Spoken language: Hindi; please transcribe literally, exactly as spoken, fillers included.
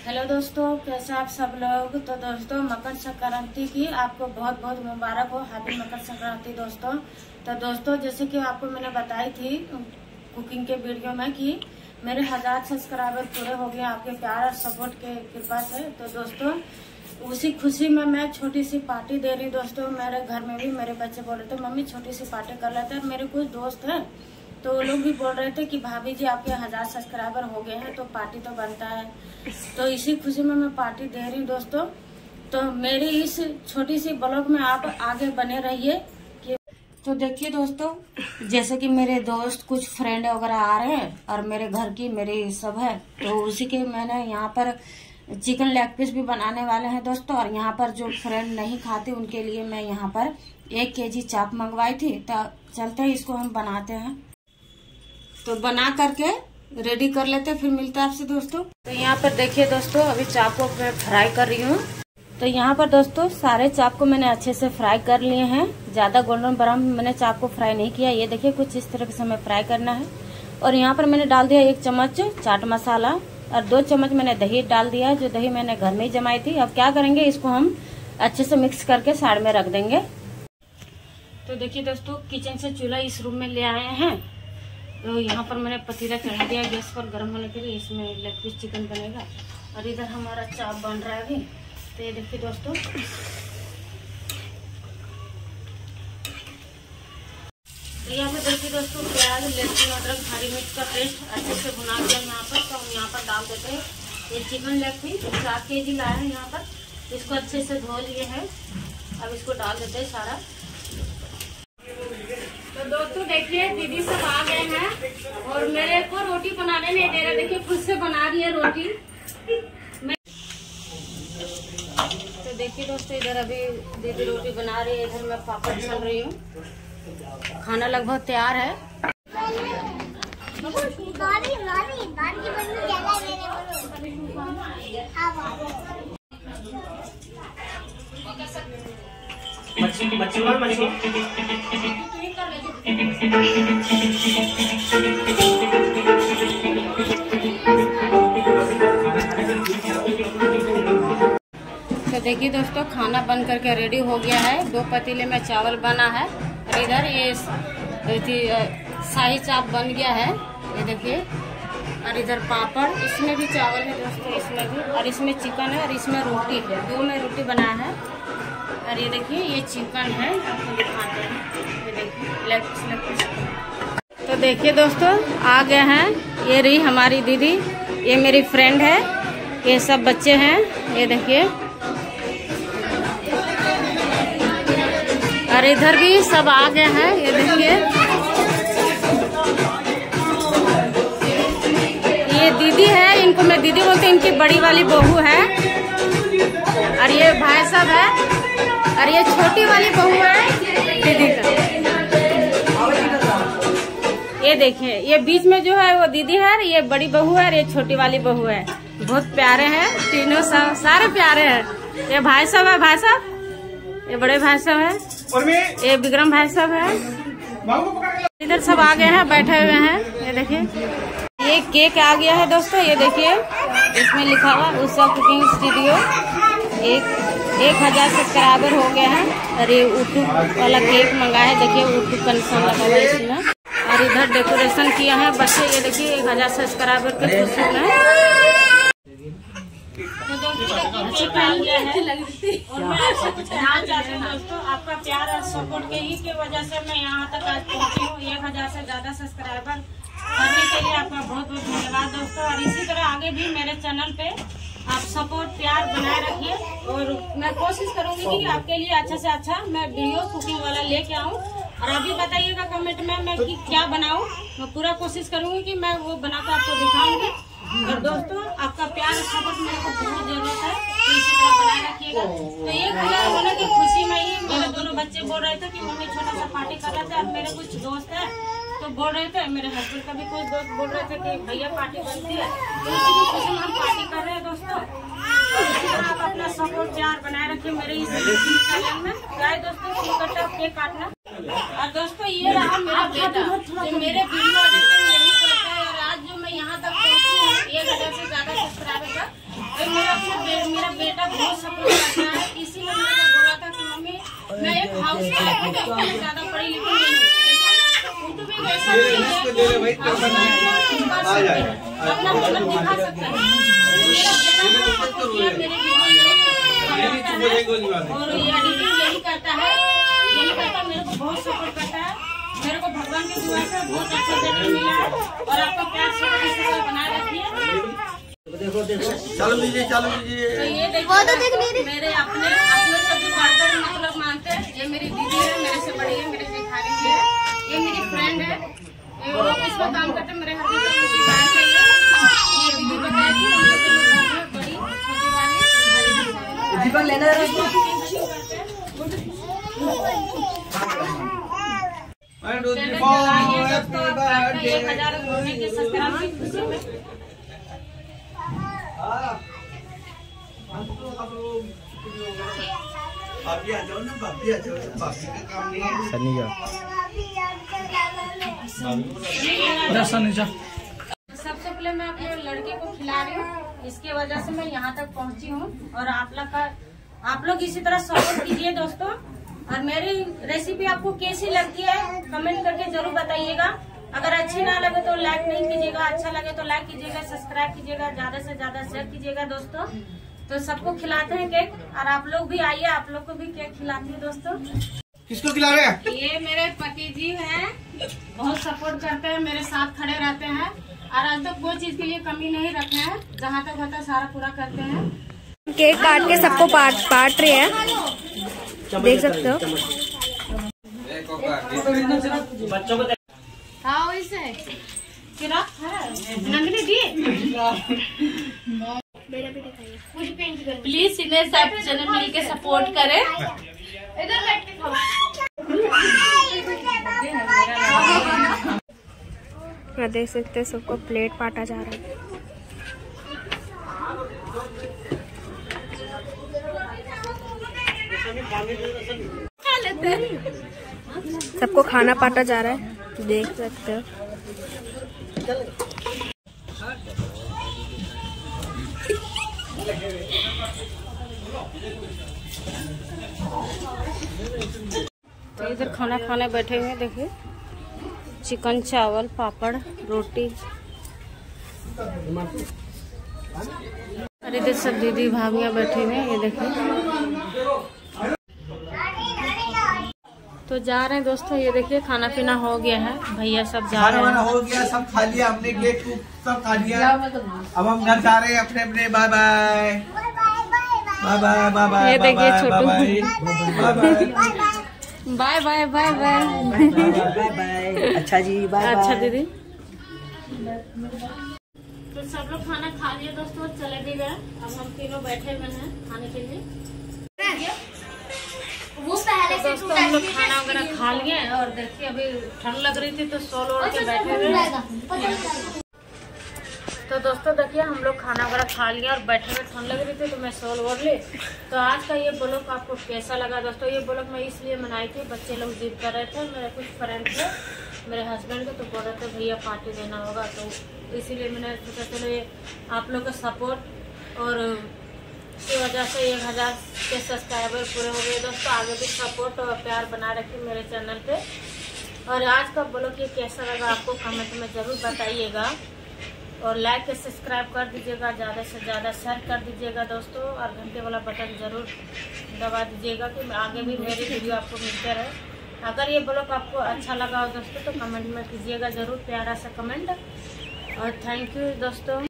हेलो दोस्तों, कैसे आप सब लोग। तो दोस्तों मकर संक्रांति की आपको बहुत बहुत मुबारक हो। हैप्पी मकर संक्रांति दोस्तों। तो दोस्तों जैसे कि आपको मैंने बताई थी कुकिंग के वीडियो में कि मेरे हजार सब्सक्राइबर पूरे हो गए आपके प्यार और सपोर्ट के कृपा से। तो दोस्तों उसी खुशी में मैं छोटी सी पार्टी दे रही हूँ दोस्तों। मेरे घर में भी मेरे बच्चे बोल रहे थे मम्मी छोटी सी पार्टी कर लेते हैं। मेरे कुछ दोस्त हैं तो वो लोग भी बोल रहे थे कि भाभी जी आपके हजार सब्सक्राइबर हो गए हैं तो पार्टी तो बनता है। तो इसी खुशी में मैं पार्टी दे रही हूँ दोस्तों। तो मेरी इस छोटी सी ब्लॉग में आप आगे बने रहिए। कि तो देखिए दोस्तों, जैसे कि मेरे दोस्त कुछ फ्रेंड वगैरह आ रहे हैं और मेरे घर की मेरी सब है, तो उसी के मैंने यहाँ पर चिकन लेग पीस भी बनाने वाले हैं दोस्तों। और यहाँ पर जो फ्रेंड नहीं खाते उनके लिए मैं यहाँ पर एक केजी चाप मंगवाई थी। तो चलते हैं इसको हम बनाते हैं। तो बना करके रेडी कर लेते हैं, फिर मिलता है आपसे दोस्तों। तो यहाँ पर देखिए दोस्तों, अभी चाप को मैं फ्राई कर रही हूँ। तो यहाँ पर दोस्तों सारे चाप को मैंने अच्छे से फ्राई कर लिए हैं। ज्यादा गोल्डन ब्राउन मैंने चाप को फ्राई नहीं किया। ये देखिए कुछ इस तरह से हमें फ्राई करना है। और यहाँ पर मैंने डाल दिया एक चम्मच चाट मसाला और दो चम्मच मैंने दही डाल दिया, जो दही मैंने घर में ही जमाई थी। अब क्या करेंगे, इसको हम अच्छे से मिक्स करके साइड में रख देंगे। तो देखिए दोस्तों, किचन से चूल्हा इस रूम में ले आए हैं। तो यहाँ पर मैंने पतीला चढ़ा दिया गैस पर गर्म होने के लिए। इसमें लेग पीस चिकन बनेगा और इधर हमारा चाप बन रहा है अभी। तो ये देखिए दोस्तों, तो यहाँ पर देखिए दोस्तों प्याज लहसुन अदरक हरी मिर्च का पेस्ट अच्छे से भुना दिया यहाँ पर। तो हम यहाँ पर डाल देते हैं ये चिकन लेग पीस चार के जी लाए हैं यहाँ पर। इसको अच्छे से धो लिए हैं। अब इसको डाल देते हैं सारा। तो दोस्तों देखिए दीदी सब आ गए हैं और मेरे को रोटी बनाने नहीं दे रहे। देखिए खुद से बना रही है रोटी। मैं तो देखिए दोस्तों इधर अभी दीदी रोटी बना रही है, इधर मैं पापड़ छान रही हूँ। खाना लगभग तैयार है। मच्छी मच्छी और मच्छी तो देखिए दोस्तों खाना बन करके रेडी हो गया है। दो पतीले में चावल बना है और इधर ये शाही चाप बन गया है, ये देखिए। और इधर पापड़, इसमें भी चावल है दोस्तों, इसमें भी। और इसमें चिकन है और इसमें रोटी है। दो में रोटी बना है। और ये देखिए ये चिकन है, आपको दिखाते हैं। ये देखिए लेग पीस लेग पीस। तो देखिए दोस्तों आ गए हैं। ये रही हमारी दीदी, ये मेरी फ्रेंड है, ये सब बच्चे हैं। ये देखिए और इधर भी सब आ गए हैं। ये देखिए ये दीदी है, इनको मैं दीदी बोलते हैं, इनकी बड़ी वाली बहू है। और ये भाई साहब है और ये छोटी वाली बहू है दीदी का। ये देखिए ये बीच में जो है वो दीदी है, ये बड़ी बहू है और ये छोटी वाली बहू है। बहुत प्यारे हैं तीनों, सब सारे प्यारे हैं। ये भाई साहब है, भाई साहब ये बड़े भाई साहब है, ये विक्रम भाई साहब है। इधर सब आ गए हैं, बैठे हुए हैं। ये देखिए ये केक आ गया है दोस्तों। ये देखिए इसमें लिखा हुआ उषा कुकिंग स्टूडियो। एक एक हजार सब्सक्राइबर हो गए हैं। और ये यूट्यूब वाला केक मंगाया है, देखिए यूट्यूब का निशान लगा हुआ है इसमें। और इधर डेकोरेशन किया है बच्चे। ये देखिए एक हजार सब्सक्राइबर के खुशी में। तो दोस्तों अच्छी पहन गया है और मैं आपसे कुछ कहना चाहती हूँ दोस्तों, आपका प्यार और सपोर्ट के ही की वजह से मैं यहाँ तक आज पहुँची हूँ। एक हजार से ज्यादा सब्सक्राइबर करने के लिए आपका बहुत बहुत धन्यवाद दोस्तों। और इसी तरह आगे भी मेरे चैनल पे आप सपोर्ट प्यार बनाए रखिए। और मैं कोशिश करूंगी कि आपके लिए अच्छा से अच्छा मैं वीडियो कुकिंग वाला लेके आऊँ। और अभी बताइएगा कमेंट में मैं कि क्या बनाऊं। मैं पूरा कोशिश करूंगी कि मैं वो बनाकर आपको दिखाऊंगी। और दोस्तों आपका प्यार और सपोर्ट मेरे को बहुत जरूरत है, तो इसी तरह बनाए रखिएगा। तो एक हजार होने की खुशी में ही मेरे दोनों बच्चे बोल रहे थे कि मम्मी छोटा सा पार्टी कर रहे थे। और मेरे कुछ दोस्त है तो बोल रहे थे, मेरे हस्बैंड का भी कुछ दोस्त बोल रहे थे कि भैया पार्टी बनती है। तो इसी की खुशी में हम पार्टी कर रहे हैं दोस्तों। इसी तरह आप अपना सपोर्ट प्यार बनाए रखिए मेरे इस चैनल में। गाय दोस्तों कटा केक काटना। और दोस्तों ये रहा मेरा बेटा, जो मेरे वीडियो एडिटिंग यही करता है। और आज जो मैं यहाँ तक पहुँची हूँ एक हजार से ज्यादा सब्सक्राइबर का, तो मेरा मेरा बेटा बहुत सपोर्ट करता है, इसीलिए मैंने बोला था कि मम्मी मैं एक हाउस वाइफ हूँ, ज्यादा पढ़ी लिखी नहीं हूँ, उनको भी वैसा अपना हुनर दिखा सकता है। और ये एडिटिंग यही करता है, यही करता मेरे को बहुत सपोर्ट करता है। मेरे को भगवान के दुआ से बहुत अच्छा जगह मिला है और आपका प्यार से बनाए रखिए। देखो देखो चलो लीजिए चलो लीजिए। तो ये देखिए मेरे अपने अपने सभी पार्टनर मतलब मानते हैं। ये मेरी दीदी है, मेरे से बड़ी है, मेरे जेठानी जी है, ये मेरी फ्रेंड है, ये ऑफिस में काम करते हैं, मेरे हस्बैंड को दुकान है। ये दीदी बताई थी बड़ी छोटी वाली दीपक लेना है उसको। एक हजार होने के सब्सक्राइब की खुशी में भाभी आ जाओ ना, भाभी आ जाओ, भाभी का काम नहीं है। सनी जा सनी जा। सबसे पहले मैं अपने लड़के को खिला रही हूँ, इसके वजह से मैं यहाँ तक पहुँची हूँ। और आप लोग का आप लोग इसी तरह सपोर्ट कीजिए दोस्तों। और मेरी रेसिपी आपको कैसी लगती है कमेंट करके जरूर बताइएगा। अगर अच्छी ना लगे तो लाइक नहीं कीजिएगा, अच्छा लगे तो लाइक कीजिएगा, सब्सक्राइब कीजिएगा, ज्यादा से ज्यादा शेयर कीजिएगा दोस्तों। तो सबको खिलाते हैं केक, और आप लोग भी आइए, आप लोग को भी केक खिलाती है दोस्तों। किसको खिला रहे हैं? ये मेरे पति जी हैं, बहुत सपोर्ट करते हैं, मेरे साथ खड़े रहते हैं और आज तक कोई चीज के लिए कमी नहीं रखे हैं, जहाँ तक होता है सारा पूरा करते हैं। केक काट के सबको बांट बांट रहे हैं, देख सकते हो। बच्चों को हाँ वैसे किरा नंदिनी दी प्लीज सिने सब जने मिल के सपोर्ट करें। इधर बैठ के खाओ। देख सकते हैं सबको प्लेट बांटा जा रहा है। सबको खाना बांटा जा रहा है, देख सकते हो। तो इधर खाना खाने बैठे हुए देखिए, चिकन चावल पापड़ रोटी। अरे इधर सब दीदी भाभियाँ बैठे हुए, ये देखिए। तो जा रहे हैं दोस्तों, ये देखिए खाना पीना हो गया है, भैया सब जा रहे हैं। हो गया, सब खा लिया हमने, केक सब खा लिया। अब हम घर जा रहे हैं अपने अपने। Bye bye bye bye bye bye. ये देखिए Chhotu, bye bye bye bye bye. अच्छा जी बाय। अच्छा दीदी। तो सब लोग खाना खा लिए दोस्तों, चले भी गए। अब हम तीनों बैठे हुए हैं खाने के लिए। वो पहले से दोस्तों हम लोग खाना वगैरह खा लिए, और देखिए अभी ठंड लग रही थी तो सोल ओढ़ के बैठे हुए। तो दोस्तों देखिए हम लोग खाना वगैरह खा लिया और बैठे हुए, ठंड लग रही थी तो मैं सोल ओढ़ ली। तो आज का ये ब्लॉग आपको कैसा लगा दोस्तों? ये ब्लॉग मैं इसलिए बनाई थी, बच्चे लोग जिद कर रहे थे, मेरे कुछ फ्रेंड थे मेरे हस्बैंड को, तो बोल रहे थे भैया पार्टी देना होगा, तो इसीलिए मैंने सोचा चलो ये आप लोग का सपोर्ट और की वजह से एक हज़ार के सब्सक्राइबर पूरे हो गए दोस्तों। आगे भी सपोर्ट और प्यार बना रखिए मेरे चैनल पे। और आज का ब्लॉग ये कैसा लगा आपको कमेंट में ज़रूर बताइएगा, और लाइक और सब्सक्राइब कर दीजिएगा, ज़्यादा से ज़्यादा शेयर कर दीजिएगा दोस्तों, और घंटे वाला बटन ज़रूर दबा दीजिएगा कि आगे भी मेरी वीडियो आपको मिलते रहे। अगर ये ब्लॉग आपको अच्छा लगा हो दोस्तों तो कमेंट में कीजिएगा ज़रूर, प्यारा सा कमेंट। और थैंक यू दोस्तों।